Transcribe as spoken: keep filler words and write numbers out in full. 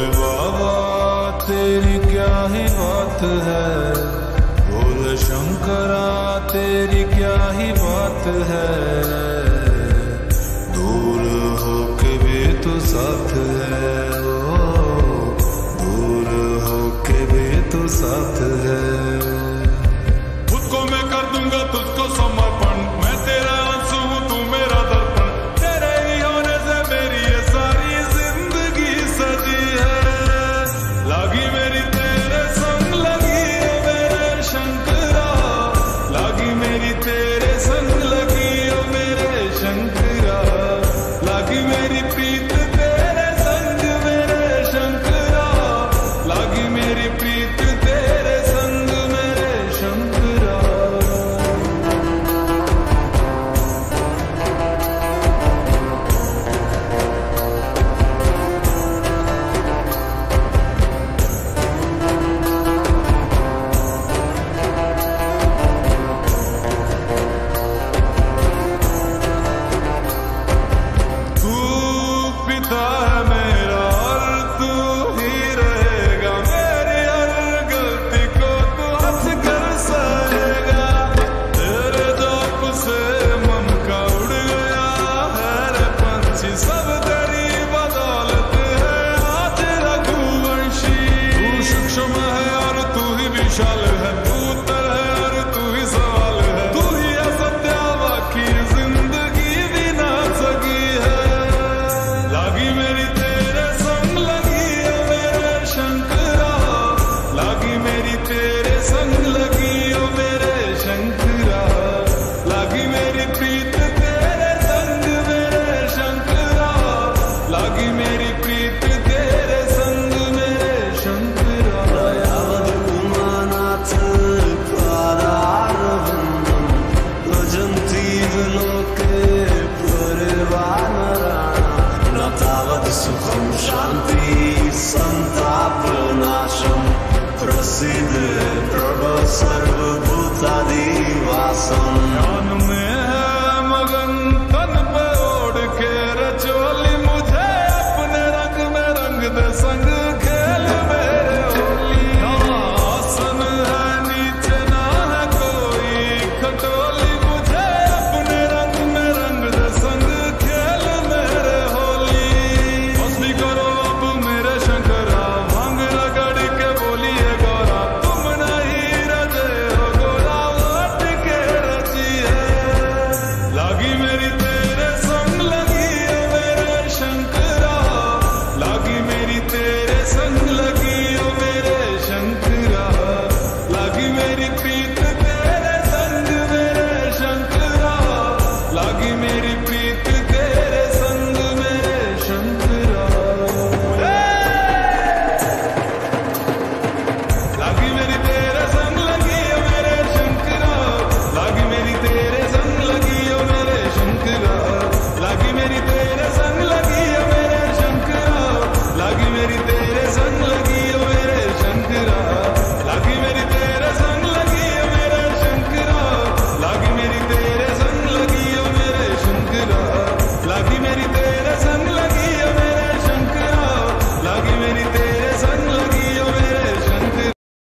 बाबा तेरी क्या ही बात है, भोले शंकरा तेरी क्या ही बात है, दूर होके भी तो साथ है, ओ दूर होके भी तो साथ है। खुद को मैं कर दूंगा तुझको समर्पण, मैं तेरा आंसू हूँ तू मेरा दर्पण, तेरे ही होने से मेरी ये सारी जिंदगी सजी है। लागी मेरी तेरे संग लगी ओ मेरे शंकरा, लागी मेरी तेरे संग लगी ओ मेरे शंकरा, लागी मेरी प्रीत तेरे संग मेरे शंकरा, लागी मेरी प्रीत तेरे संग मेरे शंकरा। तू पिता है मेरा और तू ही रहेगा, मेरी हर गलती को तू हंस कर सहेगा, तेरे जाप से मन का उड़ गया है रे पंछी, सब तेरी बदौलत है आज रघुवंशी। तू सूक्ष्म है और तू ही विशाल है, तू उत्तर है और तू ही सवाल है, तू ही असत्य बाकी जिंदगी भी ना सकी है। लागी मेरी तेरे संग लगी ओ मेरे शंकरा, लागी मेरी तेरे संग लगी ओ मेरे शंकरा, लागी मेरी प्रीत तेरे संग मेरे शंकरा, लागी मेरी प्रीत तेरे संग मेरे शंकरा। दयावद उमानाथ पादारविन्दं भजन्तीव लोके परिवानराणां, न तावत् सुखं शान्ति सन्तापनाशं, प्रसीद प्रभो सर्वभूतादिवासम्। ज्ञान में